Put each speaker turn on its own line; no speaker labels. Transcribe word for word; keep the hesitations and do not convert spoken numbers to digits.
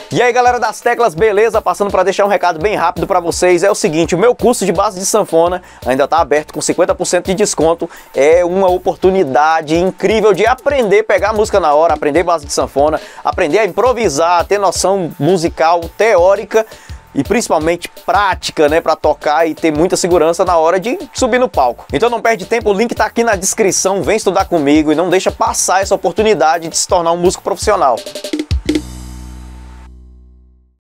E aí galera das teclas, beleza? Passando para deixar um recado bem rápido para vocês, é o seguinte, o meu curso de base de sanfona ainda está aberto com cinquenta por cento de desconto, é uma oportunidade incrível de aprender, pegar música na hora, aprender base de sanfona, aprender a improvisar, ter noção musical, teórica e principalmente prática, né, para tocar e ter muita segurança na hora de subir no palco. Então não perde tempo, o link tá aqui na descrição, vem estudar comigo e não deixa passar essa oportunidade de se tornar um músico profissional.